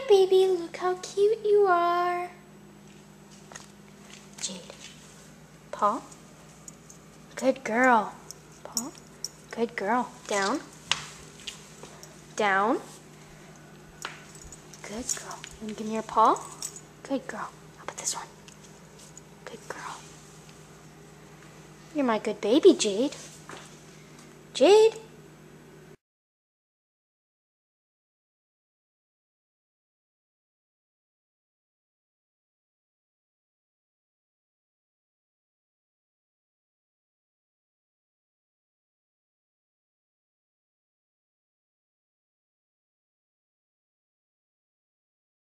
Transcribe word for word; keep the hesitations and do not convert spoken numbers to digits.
baby. Look how cute you are. Jade. Paw. Good girl. Paw. Good girl. Down. Down. Good girl. And give me your paw. Good girl. How about this one? Good girl. You're my good baby, Jade. Jade.